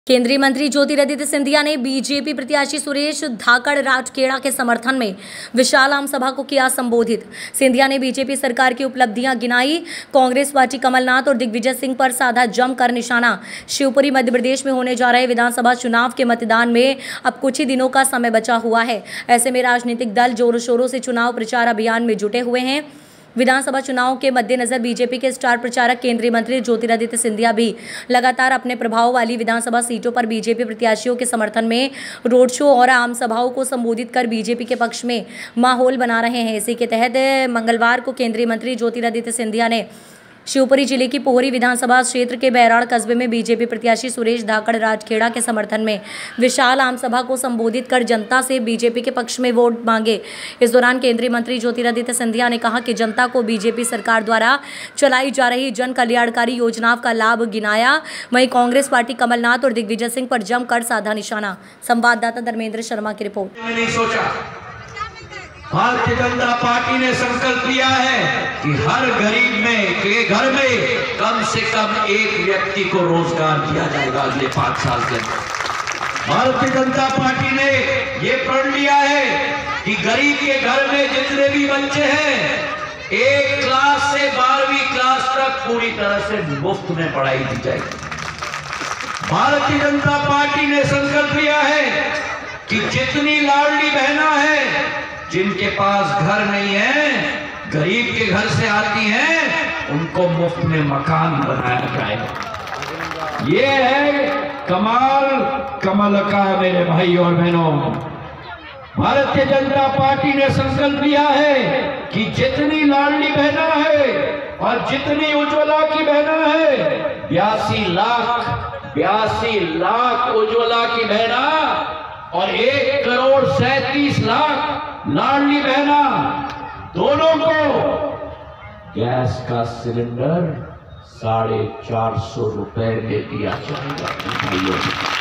केंद्रीय मंत्री ज्योतिरादित्य सिंधिया ने बीजेपी प्रत्याशी सुरेश धाकड़ राजखेड़ा के समर्थन में विशाल आम सभा को किया संबोधित। सिंधिया ने बीजेपी सरकार की उपलब्धियां गिनाई। कांग्रेस पार्टी कमलनाथ और दिग्विजय सिंह पर साधा जमकर निशाना। शिवपुरी मध्य प्रदेश में होने जा रहे विधानसभा चुनाव के मतदान में अब कुछ ही दिनों का समय बचा हुआ है। ऐसे में राजनीतिक दल जोरों शोरों से चुनाव प्रचार अभियान में जुटे हुए हैं। विधानसभा चुनाव के मद्देनजर बीजेपी के स्टार प्रचारक केंद्रीय मंत्री ज्योतिरादित्य सिंधिया भी लगातार अपने प्रभाव वाली विधानसभा सीटों पर बीजेपी प्रत्याशियों के समर्थन में रोड शो और आम सभाओं को संबोधित कर बीजेपी के पक्ष में माहौल बना रहे हैं। इसी के तहत मंगलवार को केंद्रीय मंत्री ज्योतिरादित्य सिंधिया ने शिवपुरी जिले की पोहरी विधानसभा क्षेत्र के बैराड़ कस्बे में बीजेपी प्रत्याशी सुरेश धाकड़ राजखेड़ा के समर्थन में विशाल आम सभा को संबोधित कर जनता से बीजेपी के पक्ष में वोट मांगे। इस दौरान केंद्रीय मंत्री ज्योतिरादित्य सिंधिया ने कहा कि जनता को बीजेपी सरकार द्वारा चलाई जा रही जन कल्याणकारी योजनाओं का लाभ गिनाया। वहीं कांग्रेस पार्टी कमलनाथ और दिग्विजय सिंह पर जमकर साधा निशाना। संवाददाता धर्मेंद्र शर्मा की रिपोर्ट। भारतीय जनता पार्टी ने संकल्प लिया है कि हर गरीब के घर में कम से कम एक व्यक्ति को रोजगार दिया जाएगा अगले 5 साल के अंदर। भारतीय जनता पार्टी ने ये प्रण लिया है कि गरीब के घर में जितने भी बच्चे हैं 1 क्लास से 12वीं क्लास तक पूरी तरह से मुफ्त में पढ़ाई दी जाएगी। भारतीय जनता पार्टी ने संकल्प लिया है कि जितनी लाडली बहना है जिनके पास घर नहीं है, गरीब के घर से आती हैं, उनको मुफ्त में मकान बनाया जाएगा। ये है कमल का मेरे भाई और बहनों। भारतीय जनता पार्टी ने संकल्प लिया है कि जितनी लाडली बहना है और जितनी उज्ज्वला की बहना है 82 लाख उज्ज्वला की बहना और 1 करोड़ 37 लाख लाडली बहना, दोनों को गैस का सिलेंडर 450 रुपए में दिया जाएगा।